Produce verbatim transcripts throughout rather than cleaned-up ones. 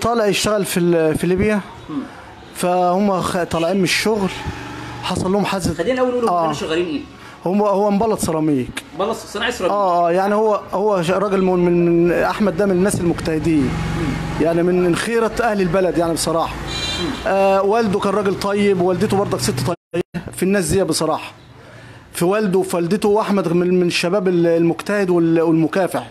طالع يشتغل في في ليبيا. فهم طالعين من الشغل، حصل لهم حادثه. خلينا الاول نقول هم كانوا شغالين ايه؟ هم هو مبلط سيراميك. مبلط صناعي سيراميك. اه اه يعني هو هو راجل من, من احمد ده من الناس المجتهدين، يعني من خيره اهل البلد يعني بصراحه. آه والده كان راجل طيب، ووالدته برضك ست طيبه في الناس دي بصراحه. في والده وفي والدته، واحمد من من الشباب المجتهد والمكافح.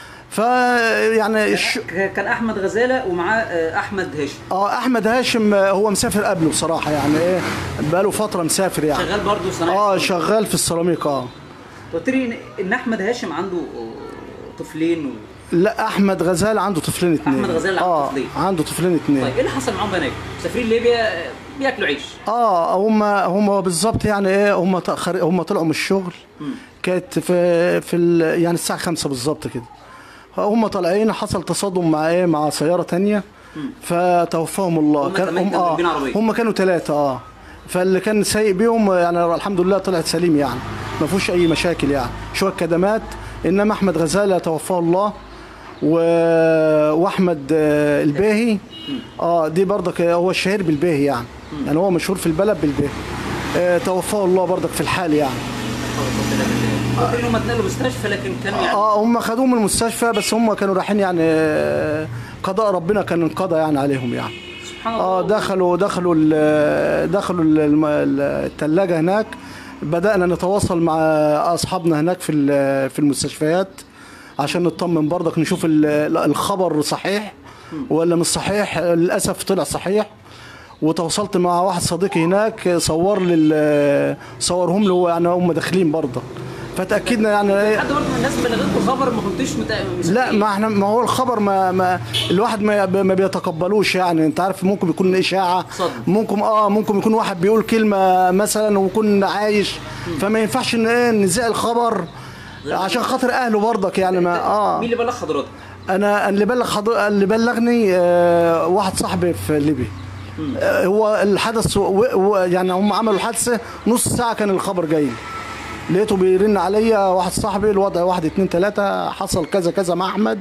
فيعني الش... كان احمد غزاله ومعاه احمد هاشم. اه احمد هاشم هو مسافر قبله بصراحه، يعني ايه بقاله فتره مسافر يعني. شغال برضه صناعي. اه شغال في السيراميك. اه قلت لي ان احمد هاشم عنده طفلين و... لا احمد غزاله عنده طفلين اثنين. احمد غزاله عنده آه طفلين. عنده طفلين اثنين. طيب ايه اللي حصل معاهم هناك؟ مسافرين ليبيا بياكلوا عيش. اه هم هم بالظبط يعني ايه هم تأخر هم طلعوا من الشغل. م. كانت في في ال... يعني الساعه خمسة بالظبط كده. هم طالعين، حصل تصادم مع ايه مع سياره ثانيه، فتوفاهم الله. هم كان هم آه هم كانوا ثلاثه. اه فاللي كان سايق بيهم يعني الحمد لله طلعت سليم، يعني ما فيهوش اي مشاكل، يعني شويه كدمات. انما احمد غزاله توفاه الله، و... واحمد الباهي اه دي برضك هو الشهير بالباهي، يعني يعني هو مشهور في البلد بالباهي. آه توفاه الله برضك في الحال يعني. قلت هم اتنقلوا مستشفى، لكن كانوا يعني اه هم خدوهم من المستشفى، بس هم كانوا رايحين يعني قضاء ربنا كان انقضى يعني عليهم يعني. سبحان الله. اه دخلوا دخلوا ال دخلوا الثلاجه هناك. بدأنا نتواصل مع اصحابنا هناك في في المستشفيات عشان نطمن برضك، نشوف الخبر صحيح ولا مش صحيح. للاسف طلع صحيح. وتواصلت مع واحد صديقي هناك، صور لي صورهم له يعني هم داخلين برضه، فتاكدنا يعني ايه. حد برضه من الناس بلغتكم الخبر ما كنتوش متأكدين؟ لا ما احنا ما هو الخبر ما, ما الواحد ما, ما بيتقبلوش، يعني انت عارف ممكن يكون اشاعه. صدق. ممكن اه ممكن يكون واحد بيقول كلمه مثلا ويكون عايش، فما ينفعش ان ايه نذيع الخبر عشان خاطر اهله برضك يعني. ما اه مين اللي بلغ حضرتك؟ انا اللي بلغ حضرتك اللي بلغني آه واحد صاحبي في ليبيا. آه هو الحدث يعني هم عملوا الحادثه نص ساعه كان الخبر جاي، لقيته بيرن عليا واحد صاحبي الوضع واحد اتنين تلاته، حصل كذا كذا مع احمد،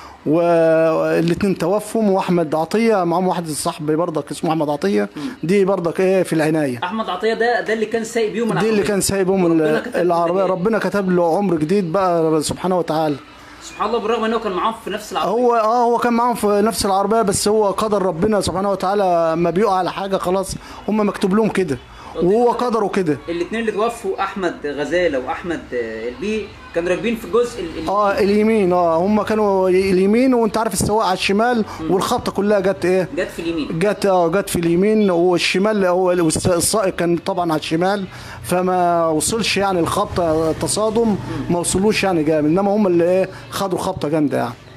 والاتنين توفوا. واحمد عطيه معاهم واحد صاحبي برضك اسمه احمد عطيه، دي برضك ايه في العنايه. احمد عطيه ده ده اللي كان سايق بيهم العربيه، دي اللي كان سايق بيهم العربيه. ربنا كتب له عمر جديد بقى سبحانه وتعالى. سبحان الله. بالرغم انه كان معاهم في نفس العربيه. هو اه هو كان معاهم في نفس العربيه، بس هو قدر ربنا سبحانه وتعالى ما بيقع على حاجه خلاص هم مكتوب لهم كده، وهو قدره كده. الاثنين اللي توفوا احمد غزاله واحمد البي كانوا راكبين في الجزء ال... اه اليمين. اه هم كانوا اليمين، وانت عارف السواق على الشمال. م. والخبطه كلها جت ايه؟ جت في اليمين. جت اه جت في اليمين، والشمال هو السائق كان طبعا على الشمال، فما وصلش يعني الخبطه تصادم. م. ما وصلوش يعني جامد، انما هم اللي ايه خدوا خبطه جامده يعني.